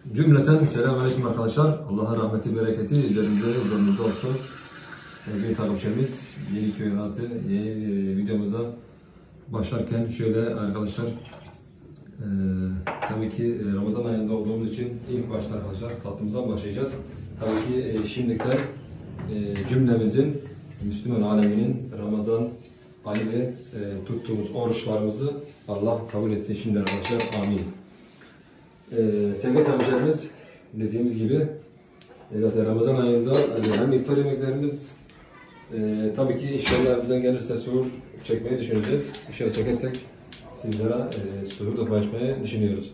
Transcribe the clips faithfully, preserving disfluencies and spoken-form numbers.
Cümleten selamünaleyküm arkadaşlar. Allah'ın rahmeti, bereketi üzerimize ve üzerimizde olsun. Sevgili takipçilerimiz, Yeni Köy Hayatı yeni videomuza başlarken şöyle arkadaşlar, e, tabii ki Ramazan ayında olduğumuz için ilk başta arkadaşlar tatlımızdan başlayacağız. Tabii ki e, şimdilikten e, cümlemizin, Müslüman aleminin Ramazan ayı ve e, tuttuğumuz oruçlarımızı Allah kabul etsin şimdi arkadaşlar. Amin. Ee, sevgili takipçilerimiz, dediğimiz gibi zaten Ramazan ayında hem iftar yemeklerimiz e, tabii ki inşallah elimizden gelirse suhur çekmeyi düşüneceğiz. İnşallah çekersek sizlere e, suhur da paylaşmayı düşünüyoruz.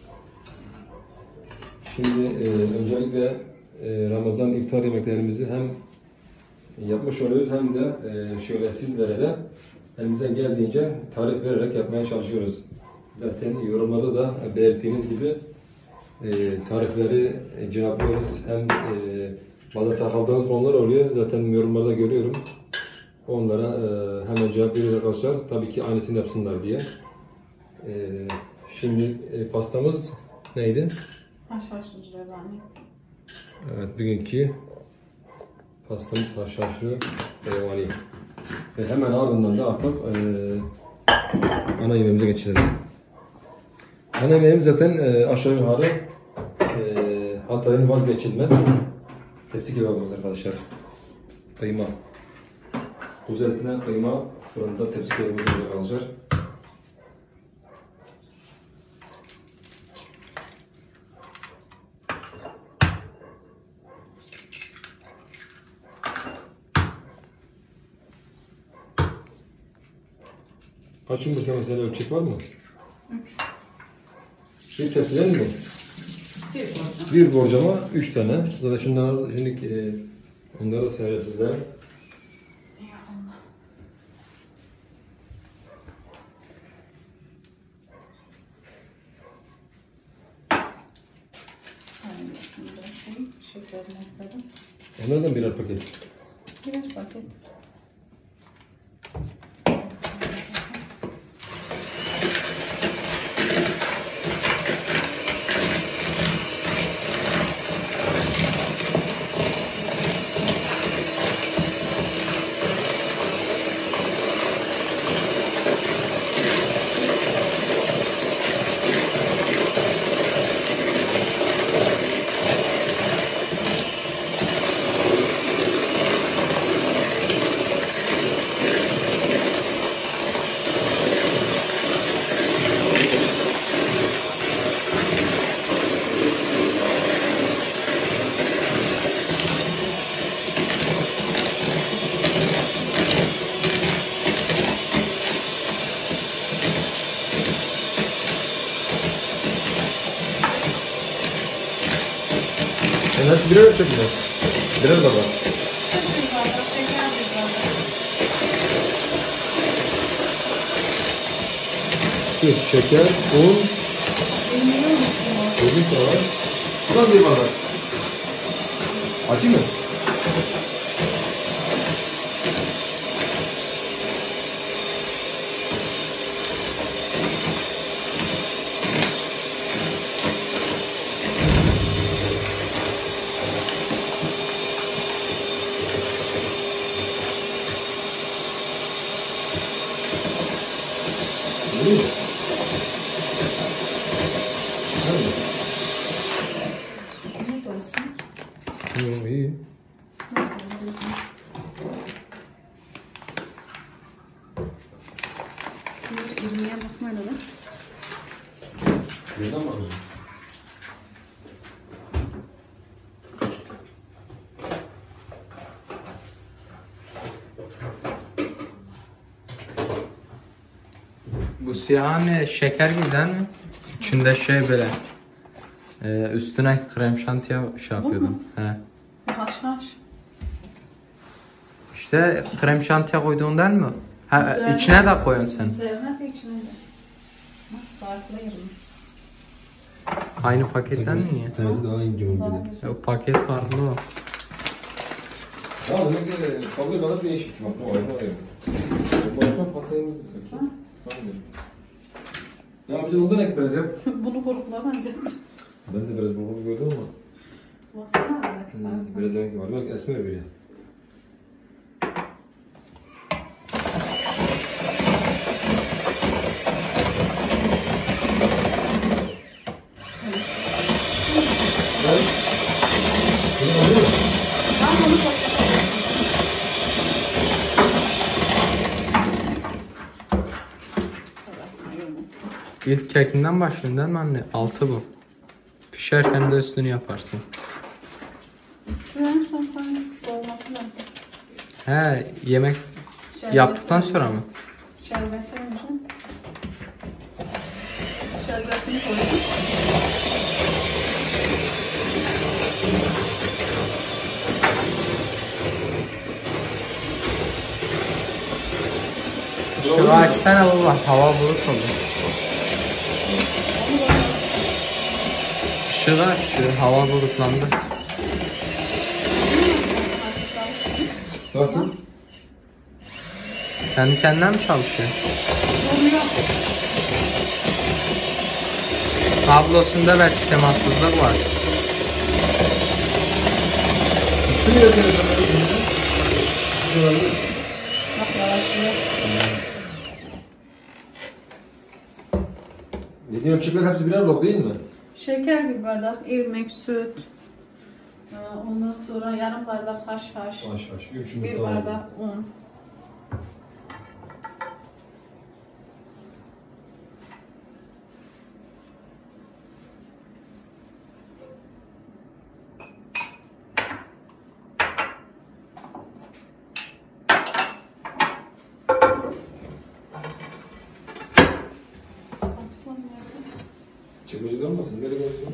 Şimdi e, öncelikle e, Ramazan iftar yemeklerimizi hem yapmış oluyoruz hem de e, şöyle sizlere de elimizden geldiğince tarif vererek yapmaya çalışıyoruz. Zaten yorumlarda da belirttiğiniz gibi e, tarifleri e, cevaplıyoruz. Hem e, bazen takıldığınız konular oluyor. Zaten yorumlarda görüyorum. Onlara e, hemen cevap veriyoruz arkadaşlar. Tabii ki aynısını yapsınlar diye. E, şimdi e, pastamız neydi? Haşhaşlı revani. Evet, bugünkü pastamız haşhaşlı revani. Ve hemen ardından da artık e, ana yemeğimize geçelim. Ana yemeğimiz zaten e, aşağı yukarı e, Hatay'ın vazgeçilmez tepsi kebabımız arkadaşlar. Kıyma. Kuzu etine kıyma fırında tepsi kebabımız oluyor arkadaşlar. Kaç yumurta mesela ölçek var mı? Üç. Bir tepsiden mi? Bir borcam. Bir borcama üç tane. Zaten şimdi, şimdi e, onları da seyrede sizlere. Ya Allah. Aynısını da koyayım. Şekerini ekledim. Onlardan birer paket. Birer paket. Evet, birer ölçek mi? Birer de var. Bir bardak şeker, bir bardak. Süt, şeker, un, Bilmiyor musun? tuzluk da var. Şuradan bir bardak. Acı mı? İyi. Nerede? Ne diyorsun? Yok, iyi. Ne diyorsun? Bir ilmiye bakmayla da. Birden mi alıyorsun? Bu siyah ne? Şeker gibi değil mi? İçinde şey böyle. E, üstüne krem şantiye şey yapıyordum. He. Haşhaş. İşte krem şantiye koyduğun değil mi? Ha, Üzerine- içine de koyuyorsun sen. Üzerine de içine de. Bak, farklı yerim. Aynı paketten mi niye? Tanesi daha ince oldu. Daha dedi. güzel. Yok, paket farklı o. Ya demek ki kabul kadar değişik. Bak ne var ne var ya. Bakma patlayımız sesi. Ne yapacaksın ondan ekmez yap. Bunu kurukla benzettim. Ben de biraz bulgur gördüm ama. Baksana abi. Hmm, biraz renk var. Bak esmer biri. Ben bunu alıyorum. Ben bunu çok İlk kekinden başlayın değil mi anne? Altı bu. Pişerken de üstünü yaparsın. en son sen soğuması lazım. He, yemek Şerbeti yaptıktan önce. sonra mı? Şerbeti önce. Şerbetini koydum. Şu açsana baba, hava bulut oldu. Şu da şu hava bulutlandı. Nasıl? Kendi kendine mi çalışıyor? Oluyor. Kablosunda belki temassızlık var. Şunu yapıyorum. Şunu alıyorum. Bak yavaşlıyor. Dediğin ölçekler hepsi birer blok değil mi? Şeker bir bardak, irmik, süt. Ee, Ondan sonra yarım bardak haşhaş. Haş haş. Üç Bir yumurta lazım. bardak un. Çekmecede olmasın? Nereye koyuyorsun?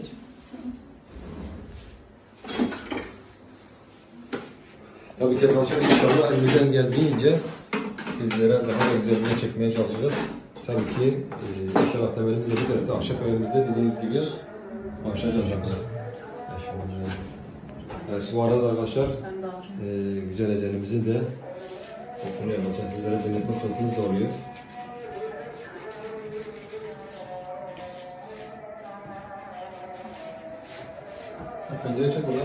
Tabii ki arkadaşlar inşallah elimizden geldiğince sizlere daha da güzel çekmeye çalışacağız. Tabii ki e, inşallah temelimizde biterse ahşap evimizde dediğimiz gibi başlayacağız arkadaşlar. Evet, bu arada arkadaşlar Ben de ağrım. e, güzel ezelimizin de kokunu yapacağız. Sizlere denetme fırsatımız da oluyor. Pencere çek ulan.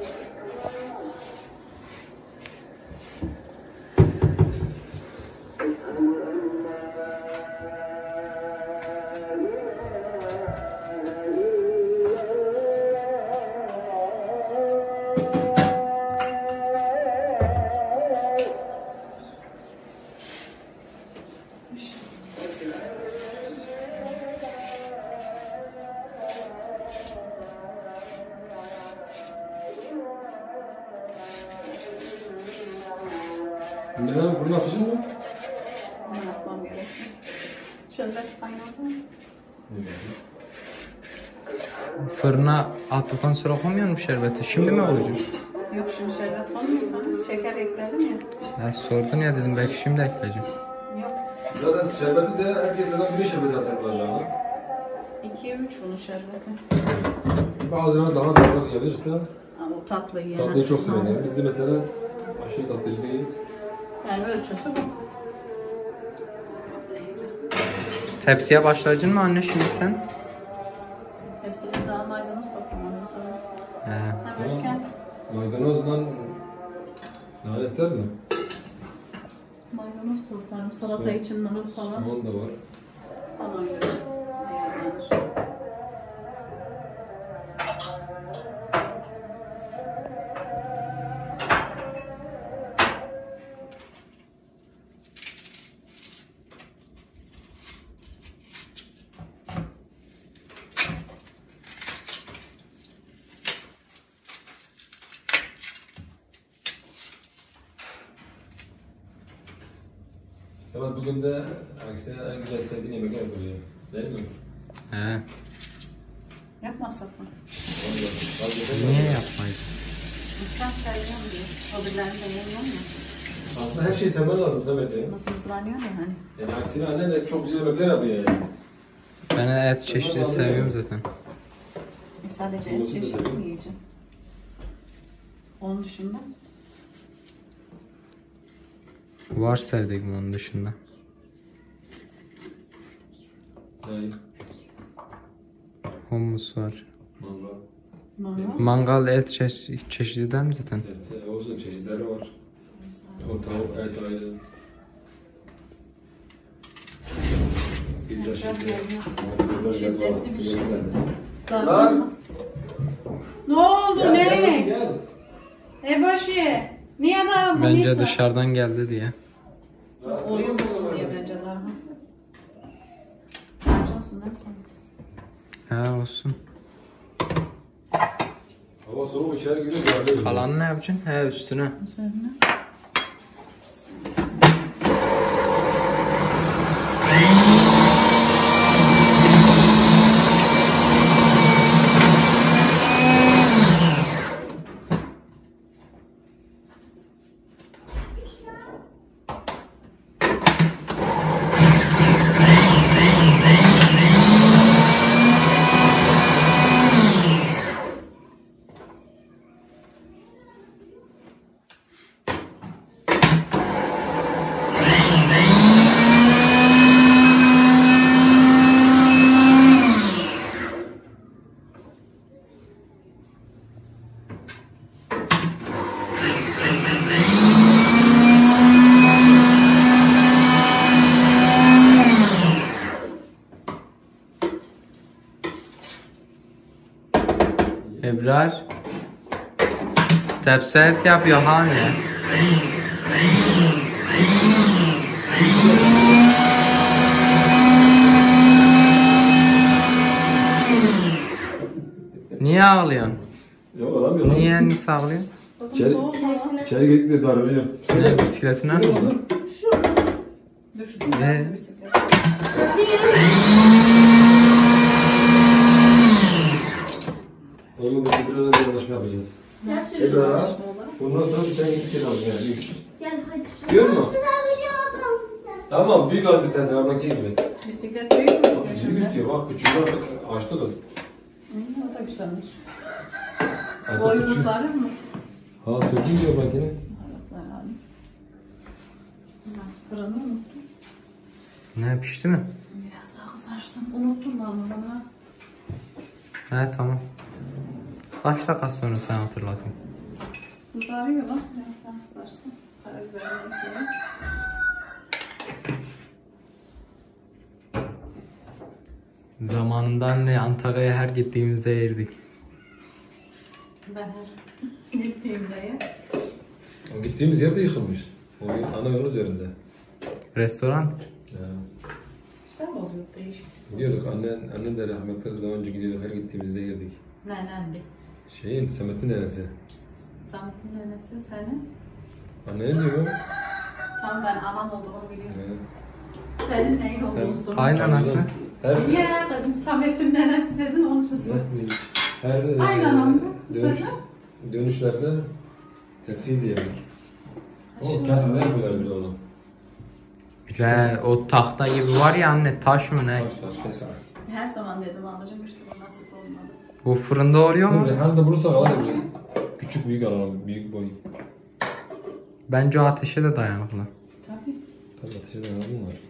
Ne lan bunu atacak mı? Bunu yapmam gerekiyor. Şerbet kaynadı mı? Fırına attıktan sonra koymuyor mu şerbeti? Şimdi mi olacak? Yok şimdi şerbet koymuyorsan şeker ekledim ya. Ya sordun ya dedim belki şimdi ekleyeceğim. Yok. Zaten şerbeti de herkesten bir şerbeti asarılacağını. ikiye üç bunun şerbeti. Bazıları daha da yiyebilirse Ama o tatlı yiyemem. tatlıyı çok severim. Biz de mesela aşırı tatlıcı değiliz. Yani ölçüsü bu. Tepsiye başlayacaksın mı anne şimdi sen? Hepsini daha maydanoz toplamadım sana. He. Hem erken Maydanozla nane ister mi? maydanoz toplarım. Salata Soğan. için nohut falan. Soğan da var. Falan göre ayarlanır. Tamam bugün de aksine en güzel sevdiğin yemekler yapılıyor. Değil mi? He. Yapmazsak mı? Niye yapmayız? Sen seviyorsun diye. Hobilerini de yemiyor mu? Aslında her şeyi sevmen lazım Samet ya. Nasıl hızlanıyor ya hani. Yani aksine annen de çok güzel yemekler yapıyor yani. Ben et çeşidi seviyorum zaten. E sadece et Olsun da çeşidi tabii. mi yiyeceğim? Onun dışında Var sevdiğim onun dışında. Yani Hummus var. vallahi Mangal. Mangal et çeşi çeşidi değil mi zaten? Evet, olsun çeşitleri var. O tavuk, et ayrı. Biz de şimdi... Şiddetli bir şey. Lan! Lan. Ne oldu Gel, ne? gel, gel. Ebaşı. Niye darıldın Bence Nisa? dışarıdan geldi diye. Oyun buldu diye bence daha. Bence olsun değil mi sen? He olsun. Hava soğuk içeri giriyor. böyle. Kalanı ne yapacaksın? He üstüne. Üzerine. Ebrar. Tepsi et yapıyor hani. Niye ağlıyorsun? Yok alamıyor lan. Niye Nisa ağlıyor? İçeri, içeri girdik de darılıyor. Ne bisikletine ne oldu? Düştü. Ne? Bisiklet. Oğlum biz biraz da çalışma yapacağız. Gel sür. Ebrar, bundan sonra bir tane gidip alalım yani. Büyük. Gel hadi. Biliyor musun? Güzel bir bakalım. Tamam, büyük al bir tane oradaki gibi. Bisiklet büyük mü? Bak, büyük istiyor, bak küçüğünü artık açtı kız. Hı, o da güzelmiş. Artık küçüğü. Boylukları mı? Ha, söyleyeyim diyor bak yine. Boylukları alayım. Bak, fırını unuttum. Ne pişti mi? Biraz daha kızarsın. Unuttum ama bana. He tamam. Kaç dakika sonra sen hatırlatayım. Kızarıyor lan. Biraz daha kızarsın. Karabiberini ekleyelim. Zamanında anne Antalya'ya her gittiğimizde yerdik. Ben her gittiğimde ya. O gittiğimiz yer de yıkılmış. O ana yolun üzerinde. Restoran. Ya. Güzel oluyor değişik. Gidiyorduk, annen, annen de rahmetli daha önce gidiyorduk, her gittiğimizde yerdik. Nenendi. Şeyin, Samet'in nenesi. Samet'in nenesi senin. Annen diyor mu? Tam ben anam olduğumu biliyorum. He. Senin neyin olduğunu sor. Aynı anası. Her, Niye dedim Samet'in nenesi dedin onun için sor. nasıl diyeyim? Her Aynı anam mı? dönüş, Sana? dönüşlerde tepsiyi yedik. O Şimdi- kesmeden yapıyorlar bir de onu. Ve o tahta gibi var ya anne taş mı ne? Taş taş keser. Her zaman dedim alacağım işte bu nasip olmadı. Bu fırında oluyor mu? Rehan da bulursak var ya böyle küçük büyük alalım, büyük boy. Bence o ateşe de dayanıklı. Tabii. Tabii ateşe dayanalım var.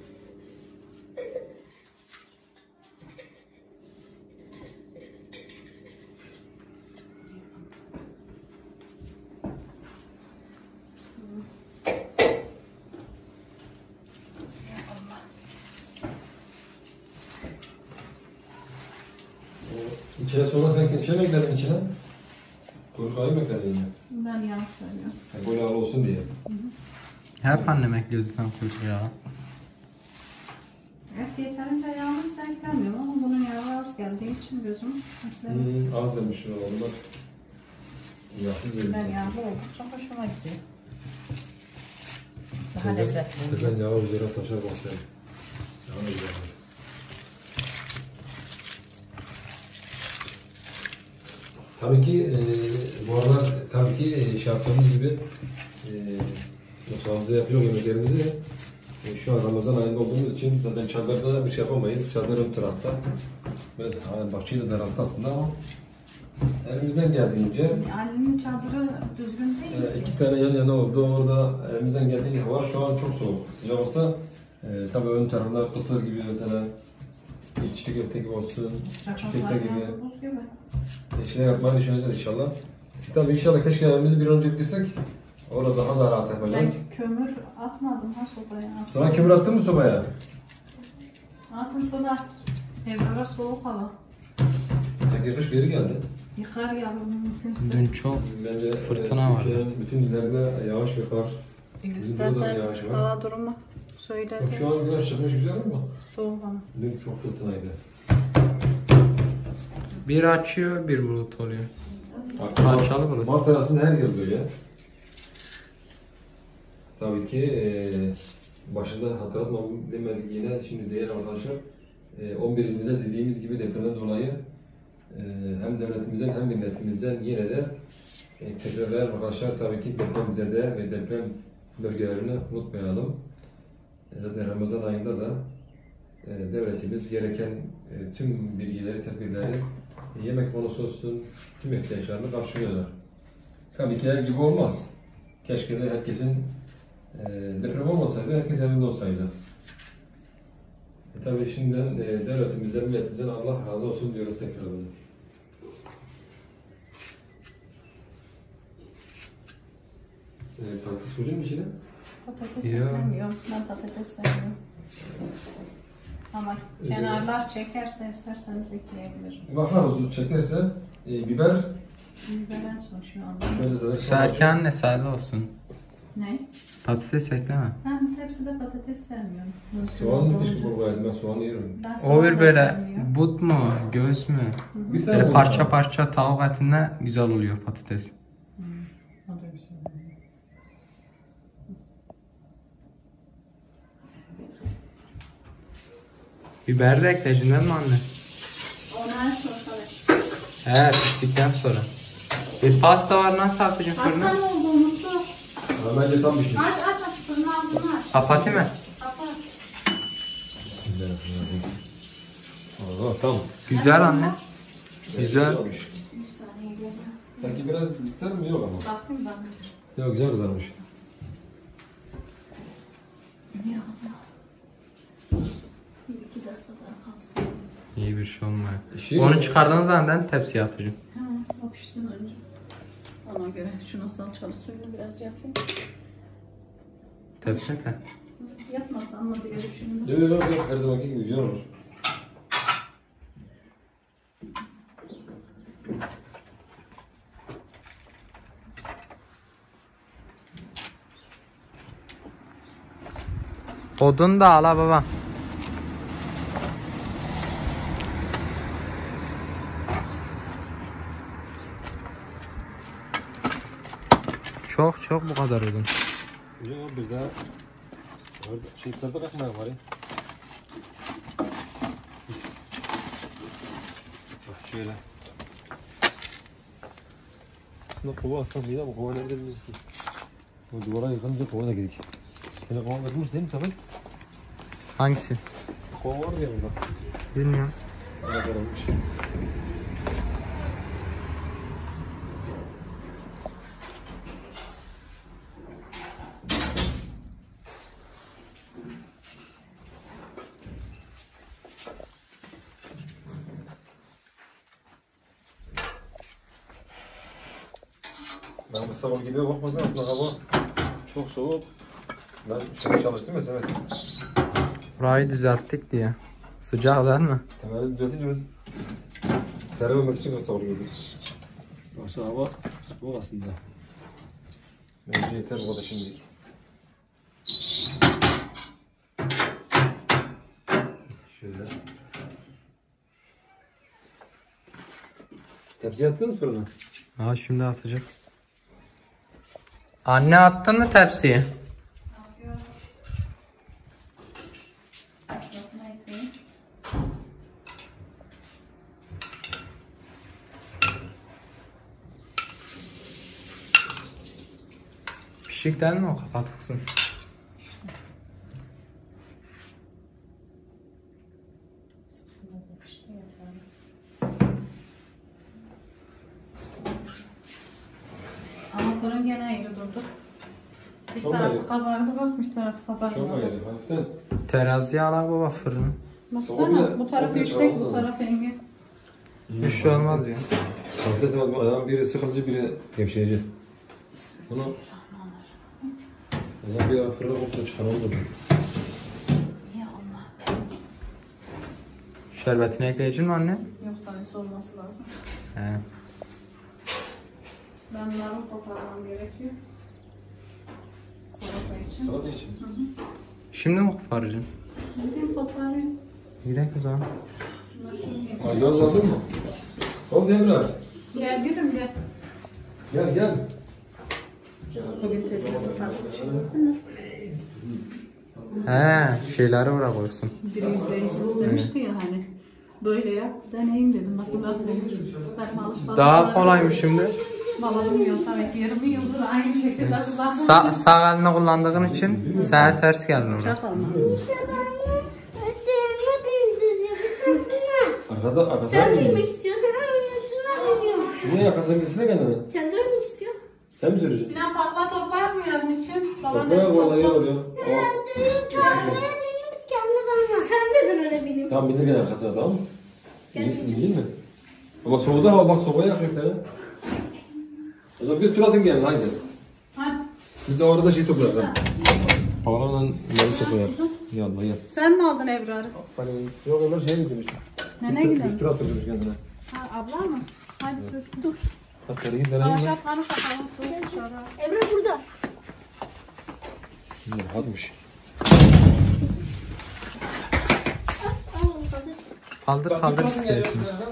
O İçine sonra sen şey mi ekledin içine? Kuyrukayı mı ekledin yine? Ben yanlış söylüyorum. Yani böyle ağır olsun diye. Hep annem ekliyor zaten kuyruk yağı. Et yeterince yağlıysa eklemiyorum ama bunun yağı az geldiği için gözüm ekledim. Hmm, az demiş ondan. Yağsız demiş. Ben yağlı oldukça hoşuma gidiyor. Daha lezzetli. Sen yağı üzerine taşar basayım. Yağı üzerine. Tabii ki e, bu aralar tabii ki e, şey yaptığımız gibi e, mutfağımızda yapıyor yemeklerimizi. E, şu an Ramazan ayında olduğumuz için zaten çadırda bir şey yapamayız. Çadır ön tarafta. Biraz hani bahçeyi de daralttı aslında ama elimizden geldiğince Ali'nin çadırı düzgün değil. e, iki tane yan yana oldu. Orada elimizden geldiğince hava şu an çok soğuk. Sıcak olsa e, tabii ön tarafta kısır gibi mesela İçli köfte gibi olsun, çiğ köfte Çakmaklar gibi. yandı, buz gibi. Bir şeyler yapmayı düşüneceğiz inşallah. Tabii inşallah keşke evimizi bir önce gitsek. Orada daha da rahat Ben yapacağız. kömür atmadım ha sobaya. Sana kömür attın mı sobaya? Atın sana. Evlere soğuk hava. Sanki kış geri geldi. Yıkar yavrum mümkünse. Dün çok Bence Fırtına e, vardı. Türkiye'nin bütün illerinde yağış ve kar. Bizim burada da Zaten yağış var. hava durumu söyledi. Bak şu an güneş çıkmış güzel ama Soğuk ama. dün çok fırtınaydı. bir açıyor bir bulut oluyor. Parçalı bulut. Mart arasında her yıl böyle. Tabii ki e, başında hatırlatmam demedik yine şimdi diyelim arkadaşlar. E, on bir ilimize dediğimiz gibi depremden dolayı e, hem devletimizden hem milletimizden yine de e, tekrarlar arkadaşlar tabii ki depremzede ve deprem bölgelerini unutmayalım. E, zaten Ramazan ayında da e, devletimiz gereken e, tüm bilgileri, tedbirleri, e, yemek konusu olsun, tüm ihtiyaçlarını karşılıyorlar. Tabii ki her gibi olmaz. Keşke de herkesin e, deprem olmasaydı, herkes evinde olsaydı. E, tabii şimdiden e, devletimizden, milletimizden Allah razı olsun diyoruz tekrardan. E, patates koyacak mı içine? Patates Ya. sevmiyorum. Ben patates sevmiyorum. Ama kenarlar çekerse isterseniz ekleyebilirim. Bakarız çekerse e, biber, Biber en son şu anda. biber de zaten Serken ne sade olsun. Ne? Patates ekleme. Ben tepside patates sevmiyorum. soğan Olunca. müthiş kurgulaydı, ben soğanı yerim. Ben soğan O da bir böyle sevmiyorum. but mu, göğüs mü? Bir tane Böyle koyacağım. parça parça tavuk etine güzel oluyor patates. O da güzel. Biber de ekleyeceksin değil mi anne? Onu en son sonra. He, piştikten sonra. Bir pasta var, nasıl atacaksın fırına? Aslan oldu unuttu. Ama bence tam bir şey. Aç aç aç fırını ağzını aç. Kapatayım mı? Kapat. Bismillahirrahmanirrahim. Allah tamam. Güzel anne. Güzel. olmuş. Bir saniye geliyor. Sanki biraz ister mi? Yok ama. Bakayım ben. Yok güzel kızarmış. Ya Allah. Bir iki dakika daha kalsın. İyi bir şey olmuyor. Şey- Onu çıkardığınız zaman tepsiye atacağım. Ha, o pişsin önce. Ona göre şuna salçalı suyunu biraz yapayım. Tepsi de. Yapmasam mı diye düşündüm. Yok yok yok her zamanki gibi güzel olur. Odun da al ha baba. Çok çok bu kadar odun. Yok bir daha şey tadı kalkmaya var ya. Bak şöyle. Aslında kova aslında değil ama kova nerede bilmiyorum ki. O duvara yıkılınca kova da gidik. Yine kova vermiş değil mi tabii? Hangisi? Kova var ya burada. Bilmiyorum. Kova varmış. Ben bu sabah gidiyor bakmasın aslında hava çok soğuk. Ben şöyle çalıştım ya Semet. Burayı düzelttik diye. Sıcak değil mi? Temeli düzeltince biz terlememek için kısa oluyorduk. Yoksa hava soğuk aslında. Bence yeter bu da şimdilik. Şöyle. Tepsiye attın mı fırına? Ha şimdi atacak. Anne attın mı tepsiye? Ortasına ekleyeyim. Pişik değil mi o, kapatıksın? Sısına da pişti yeter. Ama fırın gene ayrı durdu. Bir Çok tarafı ayrı. kabardı bak, bir tarafı kabardı. Çok ayrı hafiften. Teraziye al ha baba fırını. Baksana bu taraf yüksek, bu taraf engin. Bir şey olmaz ya. Patates bak ayağın biri sıkılıcı biri gevşeyici. Bunu ayağın bir ara fırına kokuda çıkarmamız lazım. Ya Allah. Şerbetini ekleyeceksin mi anne? Yok saniyesi olması lazım. He. Ben bunları koparmam gerekiyor. Salata için. Salata için. Hı hı. Şimdi mi koparacaksın? Gideyim koparayım. Gidelim kız o. Bunları şunu yiyeyim. Maydanoz lazım mı? Ol Demir. Gel gülüm gel. Gel gel. Bugün tezgahı takmış. He, şeyleri bırakırsın. Bir izleyicimiz demişti ya hani böyle yap deneyim dedim bakayım nasıl olur. Benim alışkanlığım. Daha kolaymış şimdi. Vallahi bilmiyorum Samet yirmi yıldır aynı şekilde kullandım. Sa sağ elini kullandığın için sana ters geldi ona. Çak alma. Arkada arkada. Sen bilmek istiyorsun. Ben üstüne biliyorum. Niye yakasın gitsene kendine? Kendi ölmek istiyor. Sen mi söyleyeceksin? Sinan patla toplar mı yardım için? Babam Bakmaya dedi vallahi topla. oluyor. Arkaya benim kendi bana. Sen dedin öyle benim. Tamam bindir gene arkasına tamam mı? Değil mi? Ama soğudu hava bak sobaya yakıyor seni. O zaman bir tur atın gelin haydi. Hadi. Biz de orada şey toplayalım. Havalarla yarı toplayalım. Ya Allah ya. Sen mi aldın Ebrar'ı? Hani yok onlar şey mi demiş? Nene Bir gidelim. tur attırmış kendine. Ha abla mı? Hadi dur. Dur. Atları git deneyim mi? Yavaşlatmanı kapatalım. Soğuk dışarı. Emre burada. Ne rahatmış. Kaldır kaldır istedim.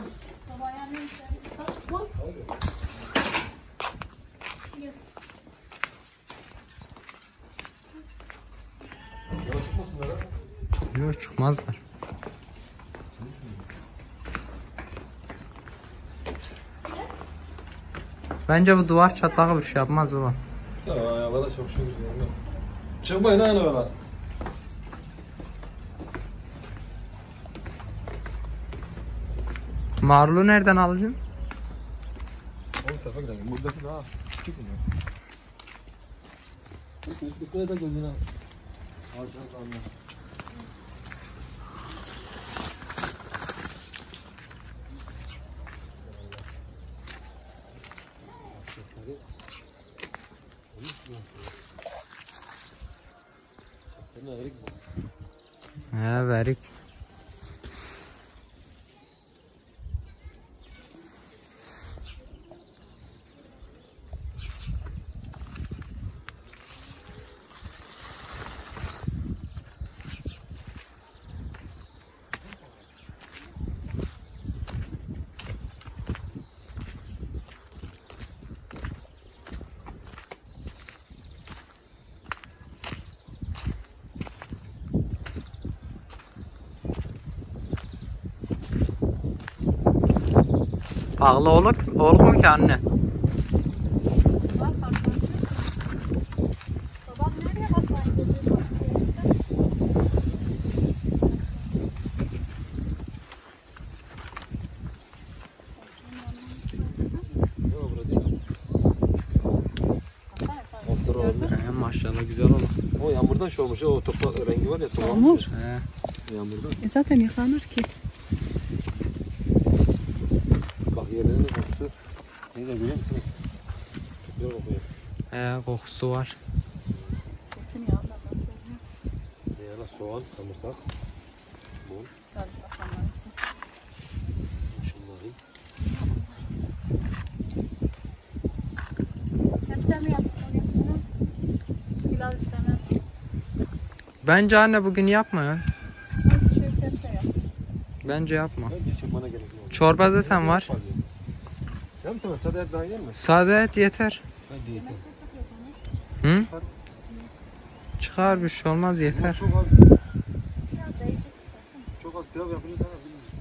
Yok çıkmazlar. Bence bu duvar çatlağı bir şey yapmaz baba. Ya valla çok şükür. Çıkmayın lan valla. Marulu nereden alacaksın? O tarafa gidelim. Buradaki daha küçük mü? Dikkat et gözüne. Alacağım anne. He verik. Pahalı olur, olur mu ki anne? Babam nereye basmak istiyor? Yok burada değil. Monster oldu. He, maşallah güzel olur. O yağmurdan şey olmuş ya, o toprak rengi var ya. Yağmur. He. Yağmurdan. E zaten yıkanır ki. Bak yerlerinin kokusu. Ne de görüyor musun? Çok güzel kokuyor. He, kokusu var. Zeytinyağından ben seviyorum. Yağla soğan, samırsak. Bol. Sarımsak falan hepsi. Şunları. Hepsi mi yaptık bugün sizin? Pilav istemez. Bence anne bugün yapma ya. Nasıl şey hepsi yap. Bence yapma. Bence çıkmana gerek yok. Çorba zaten var. Değil mi sana? Sade et daha yer mi? Sade et yeter. Bence yeter. Hı? Çıkar bir şey olmaz yeter. Çok az. Çok az pilav yapacağız sana bilmiyorum.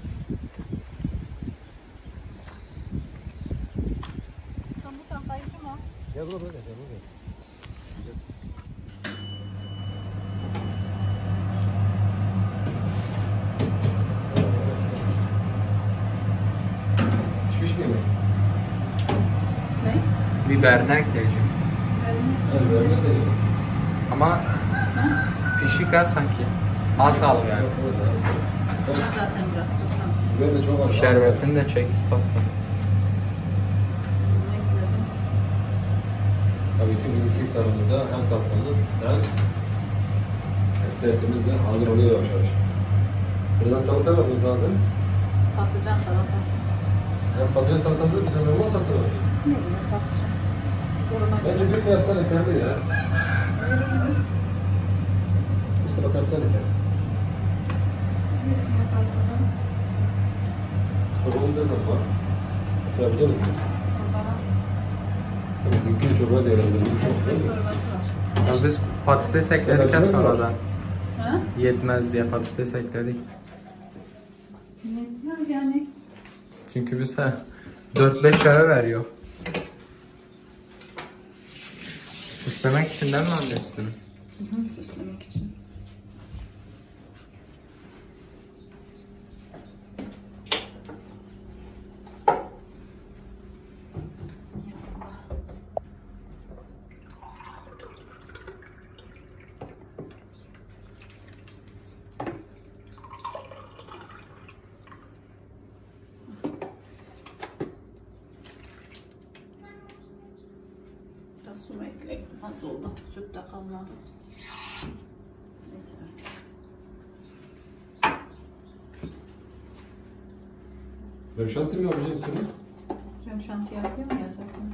Sen bu tarafa kayıcı mı? Gel buraya buraya gel buraya. Pişmiş mi yemek? Ne? Biberini ekleyeceğim. Evet, böyle de yiyoruz. Ama pişik az sanki. Az al yani. Yoksa da daha- Patlıcan zaten bırakacağım. Biber de çok var. Şerbetini de çek pasta. Bunu ekledim. Tabii ki bugünkü iftarımızda hem tatlımız hem hepsi etimiz de hazır oluyor yavaş yavaş. Buradan salata yapmamız lazım. Patlıcan salatası. Hem patlıcan salatası bir de normal salata var. Ne bileyim patlıcan. Duruma Bence göre. bir de yapsan yeterli ya. Bir salata yapsan yeterli. Patlıcan. Çorbamız zaten var. Yoksa yapacağız mı? Çorba var. Tabii dünkü çorba değerlendirdik. Ekmek çorbası var. Ya biz patates ekledik ya Patates mi var? sonradan. Ha? Yetmez diye patates ekledik. Yetmez yani. Çünkü bize dört beş lira veriyor. Süslemek için değil mi anne üstünü? Hı hı, süslemek için. Biraz su ekleyeyim. Az oldu. Süt de kalmadı. Yeter. Remşantı mı yapacağız üstüne? Krem şanti yapıyor mu ya zaten?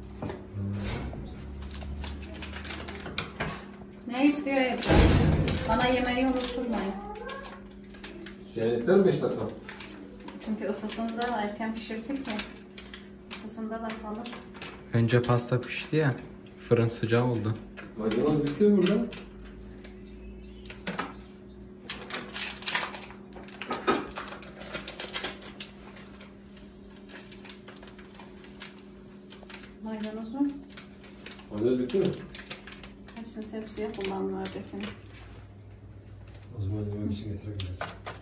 Ne istiyor Ebru? Bana yemeği unutturmayın. Yani ister mi beş dakika? Çünkü ısısında erken pişirdik ya. Isısında da kalır. Önce pasta pişti ya. Fırın sıcak oldu. Maydanoz bitti mi burada? Maydanoz mu? Maydanoz bitti mi? Hepsini tepsiye kullanma ördekini. O zaman yemek için getirebiliriz.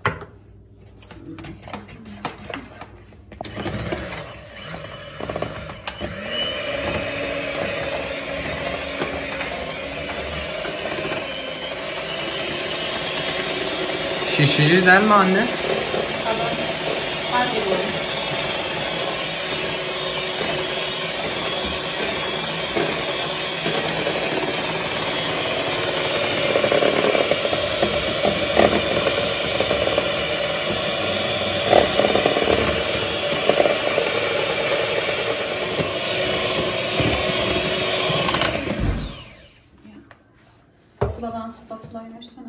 Şişici değil mi anne? Tamam. Hadi bu. Sıla bana spatulayı versene.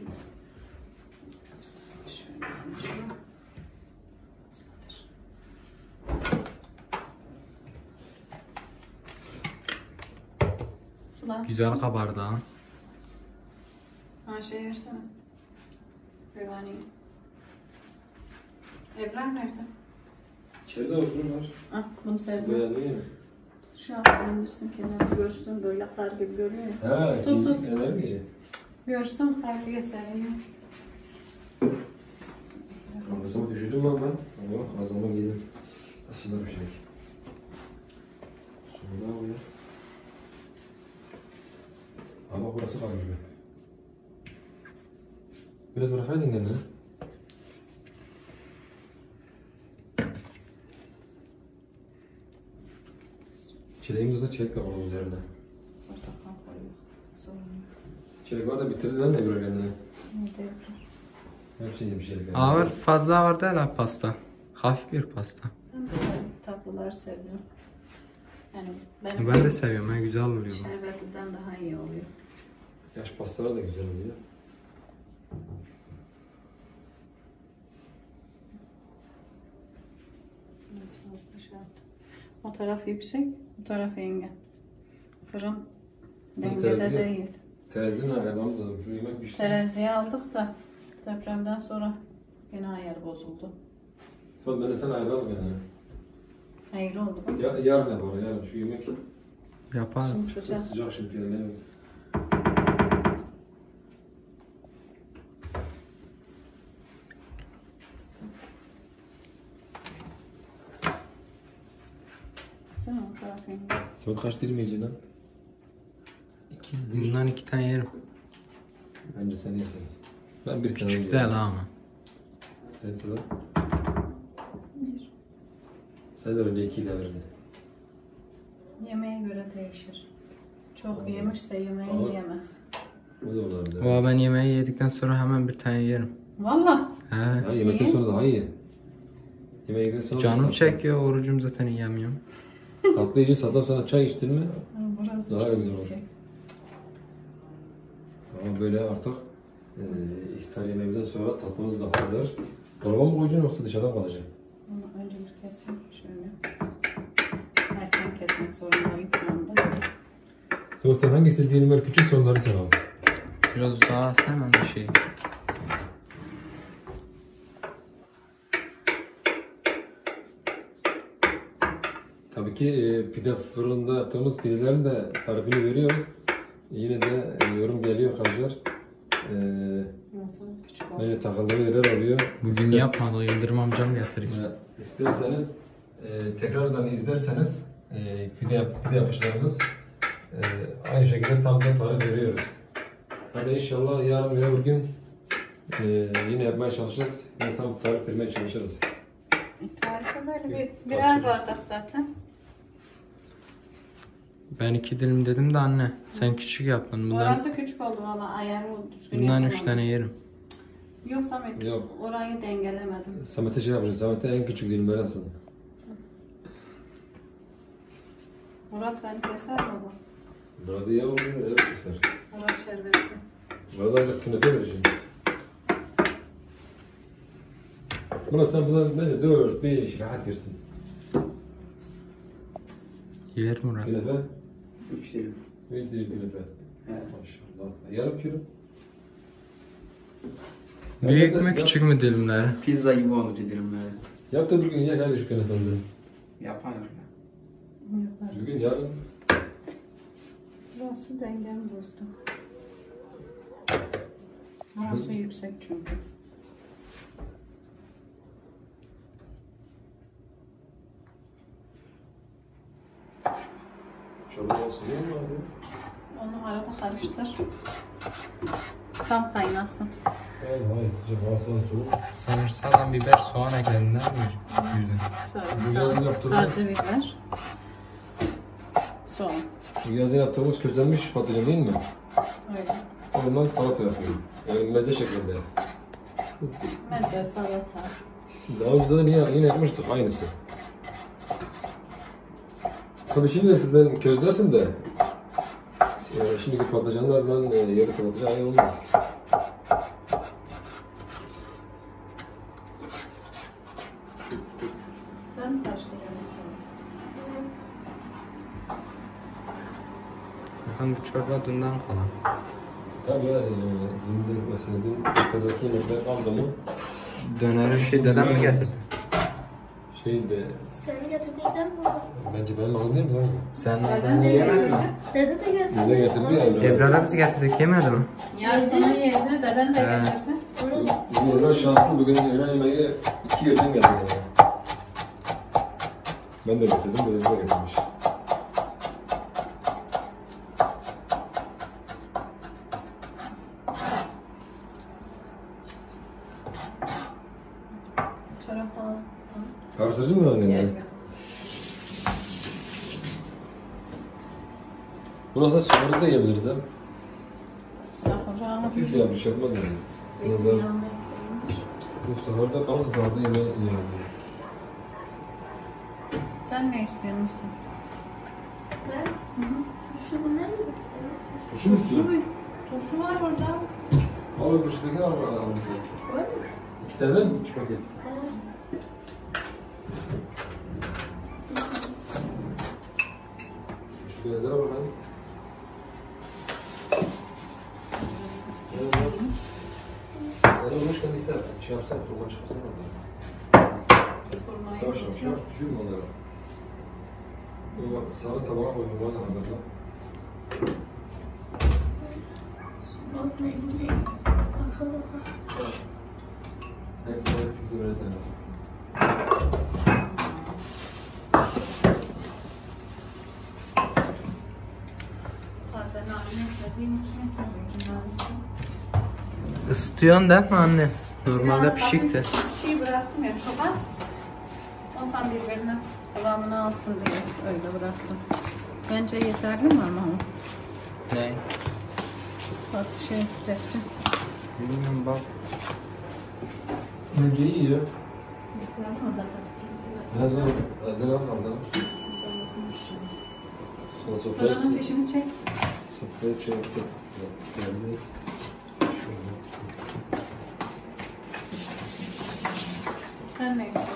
Şöyle, şöyle. Sıla. Güzel kabardı ha. Ha şey versene. Revani. Evren nerede? İçeride oturum var. Ah bunu sevdim. Beğendin mi? Şu an söylemişsin kendini görsün böyle kar gibi görüyor ya. Ha, Tut, tut. ikinci neler mi gece? Görsün kar gibi seviyor. Kafasıma düşürdüm lan ben. Yok, ağzıma yedim. Aslında bir şey. Sonunda oluyor. Ama burası kalır gibi. Biraz bırakaydın kendini. Çileğimiz de çilek de var üzerine. Portakal koyuyor. Sorun yok. Çilek var da bitirdiler mi böyle kendini? Ne de yapar? Hepsini yemiş çilekler. Ağır fazla ağır değil ha pasta. Hafif bir pasta. Ben böyle tatlılar seviyorum. Yani ben, Ben de seviyorum ha, güzel oluyor bu. şerbetliden daha iyi oluyor. Yaş pastalar da güzel oluyor. Biraz fazla şey yaptım. O taraf yüksek, bu taraf engel. Fırın dengede terazi yok. değil. Terazinin ayarlamamız lazım. Şu yemek pişti. Teraziye aldık da depremden sonra yine ayar bozuldu. Sonra ben de sen ayarlarım yani. Eğri oldu bak. Ya, yarın yap onu, yarın şu yemek. Yapar. Şimdi sıcak. Sıcak şimdi yani. Evet. Sen o taraf engel. Saat kaç dilim yiyeceksin lan? İki, bir. Bundan iki tane yerim. Bence sen yersin. Ben bir tane Küçük yiyeceğim. değil ha ama. Sen sıra. Bir. Sen de öyle iki devrini. Yemeğe göre değişir. Çok Olur. yemişse yemeği Olur. yiyemez. O da olabilir. Valla ben yemeği yedikten sonra hemen bir tane yerim. Valla. He. Ya yemekten Niye? sonra daha iyi. Yemeğe sonra Canım tatlı. çekiyor, orucum zaten yiyemiyorum. Tatlı için sattan sonra çay içtin mi? Burası Daha çok güzel olur. yüksek. Ama böyle artık e, iftar yemeğimizden sonra tatlımız da hazır. Dolaba mı koyacaksın yoksa dışarıda mı kalacak? Onu önce bir keseyim. Şöyle. Erken kesmek zorundayım şu anda. Sebastian hangisi diyelim böyle küçük sonları sen al. Biraz uzağa alsana bir şey. Tabii ki e, pide fırında yaptığımız pidelerin de tarifini veriyoruz. Yine de e, yorum geliyor arkadaşlar. E, Nasıl küçük oldu? Böyle takıldığı yerler oluyor. Bugün İster- yapmadı, Yıldırım amcam getirir. e, İsterseniz e, tekrardan izlerseniz e, pide, yap, pide yapışlarımız e, aynı şekilde tam da tarif veriyoruz. Hadi inşallah yarın ve öbür gün e, yine yapmaya çalışacağız. Yine tam tarif vermeye çalışırız. Tarife böyle bir, birer bardak zaten. Ben iki dilim dedim de anne. Sen küçük yaptın. Bundan, Orası küçük oldu valla ayarı düzgün bundan üç yapamadım. tane yerim. Yok Samet, Yok. orayı dengelemedim. Samet'e şey yapacağız. Samet'e en küçük dilimleri alsın. Murat seni keser mi bu? Burada ya olur evet keser. Murat şerbetli. Burada ancak künefe verir şimdi. Murat sen bundan ne dört beş rahat yersin. Yer Murat. Künefe? Üç dilim. üç dilim künefe. Evet. Maşallah. Yarım kilo. Büyük Yap da- mü küçük mü dilimleri? Pizza gibi oldu dilimleri. Yap da bir gün ye hadi şu künefeleri. Yaparım. Yapar. Bugün yarın. Burası dengemi bozdu. Burası yüksek çünkü. Çorba olsun değil mi abi? Onu arada karıştır. Tam kaynasın. Hayır hayır sıcak havadan soğuk. Sanırsadan biber, soğan ekledin değil mi? Bu yazın Sarımsak, yaptığımız- taze biber, soğan. Bu yazın yaptığımız közlenmiş patlıcan değil mi? Öyle. Ondan salata yapıyorum. Yani meze şeklinde. Meze, salata. Daha önce de yine, yine yapmıştık aynısı. Tabii şimdi de sizden közlersin de e, şimdiki patlıcanlarla e, yarı patlıcan aynı olmaz. Sen mi başlayalım sonra? Zaten bu çorba dünden kalan. Tabii ya, e, dün de mesela dün iftardaki yemekler kaldı mı Döneri şey dedem mi getirdi? şey de Sen getirdikten mi? bence benim aldım değil mi sanki? Sen Neden neden yemedin mi? Dede de getirdi. Dede getirdi ya biraz. Ebrar'a bizi getirdik yemedi mi? Ya sana yedi, deden de He. getirdi. Bugün Evren şanslı, bugün Evren yemeği iki yerden geldi yani. Ben de getirdim, dedesi de getirmiş. Bu tarafa. Karıştırıcı mı öyle? Gel. Bu nasıl sofrada da yiyebiliriz ha? Sahura. Hafif ya, bir şey yapmaz yani. Sana zarar. Zeytinyağını eklemiş. Bu sofrada kalırsa sofrada yemeği yiyelim. Sen ne istiyorsun Musa? Ben turşu bunlar mı gitsin? Kuşu mu istiyor? Turşu var orada. Al kuşudaki al al bize. Var mı? İki tane mi? İki paket. Şu beyazlara bak hadi. Yani yani olmuşken ise şey yapsana, turma çıkarsana. Kurmayı Yavaş yavaş yavaş düşürme onları. Bu sarı tabağa koy, bunu da hazırla. Hep de sizi böyle tanı. Taze nane eklediğim için tabii ki narisi. Isıtıyorsun değil mi anne? Normalde Biraz pişikti. hafif Şey bıraktım ya çok az. O tam birbirine kıvamını alsın diye öyle bıraktım. Bence yeterli mi ama o? Ne? Bak şey tepsi. Bilmiyorum bak. Önce iyi ya. Yeterli mi zaten? Biraz daha az daha kaldı. Sonra sofraya Fırının fişini çek. sofraya şey yaptık. Şöyle. Sen ne istiyorsun?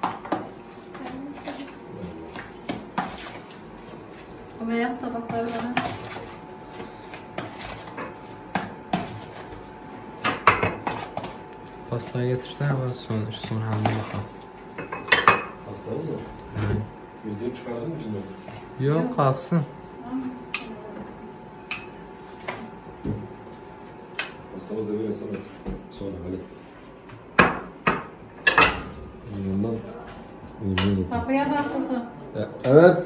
O beyaz tabakları bana. Pastayı getirsene ben son, son haline bakalım. Hasta mı? Yani. Yüzde çıkarasın mı içinde? Yok kalsın. Hastamız da böyle sanat. Sonra hani. Bundan uyumuyoruz. Kapıya bak kızım. Evet.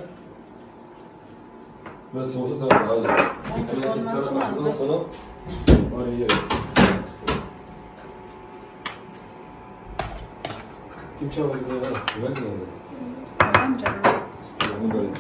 Biraz soğusa tamam. Hadi. Olması Bir tane lazım. açtıktan sonra oraya yeriz. Kim çağırdı ya? Güven mi oldu? Tamam canım. Bunu böyle.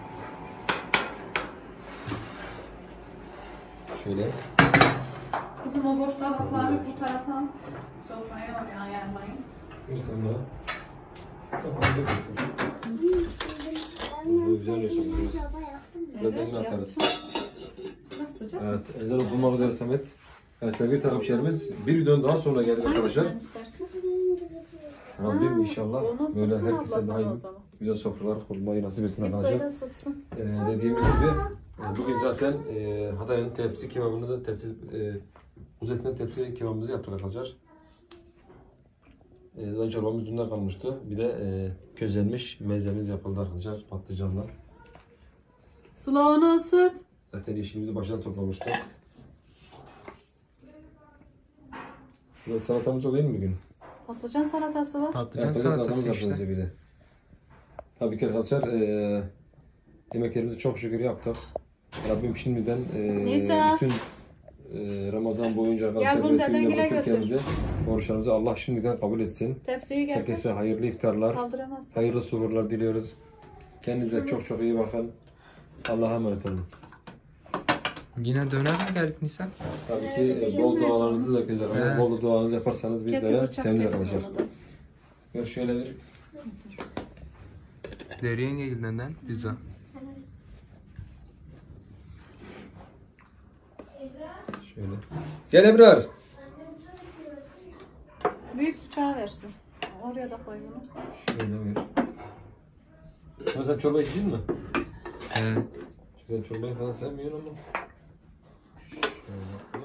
Şöyle. Kızım o boş tabakları bu tarafa sofraya oraya ayarlayın. Bir sonra. Tamam, bir bakayım. Bu güzel yaşam. Biraz da yine atarız. Biraz sıcak. Evet, ezan okunmak üzere Samet. Evet, sevgili takipçilerimiz, bir videonun daha sonra geldik arkadaşlar. Hangisinden istersin? Rabbim inşallah Onu böyle satsın herkese ablasına daha iyi o zaman. güzel sofralar kurmayı nasip etsin Git arkadaşlar. söyle satsın. Ee, dediğimiz gibi e, bugün zaten e, Hatay'ın tepsi kebabımızı, tepsi, e, kuzu etinden tepsi kebabımızı yaptık arkadaşlar. E, zaten çorbamız dünden kalmıştı. Bir de e, közlenmiş mezemiz yapıldı arkadaşlar patlıcanla. Sıla onu ısıt. Zaten işimizi baştan toplamıştık. Biraz salatamız olayım mı bugün? Patlıcan salatası var. Patlıcan Evet, salatası salatamız işte. yapılacak bir de. Tabii ki arkadaşlar e, yemeklerimizi çok şükür yaptık. Rabbim şimdiden e, Nisa. bütün e, Ramazan boyunca arkadaşlar bunu ve tüm dedengile Yakup götür. ülkemizi, oruçlarımızı Allah şimdiden kabul etsin. Tepsiyi getir. Herkese hayırlı iftarlar, Kaldıramaz. hayırlı suhurlar diliyoruz. Kendinize çok çok iyi bakın. Allah'a emanet olun. Yine döner mi geldik Nisan? Tabii ki e, bol dualarınızı da güzel. Evet. Bol da duanızı yaparsanız Getir bizlere bıçak seviniriz kesin arkadaşlar. onu da. Gör şöyle bir. Deri yenge gidinden pizza. Şöyle. Gel Ebrar. Büyük bıçağı versin. Oraya da koy bunu. Şöyle ver. Ama sen çorba içecek misin? Ee, Sen çorbayı falan sevmiyorsun ama. Şöyle.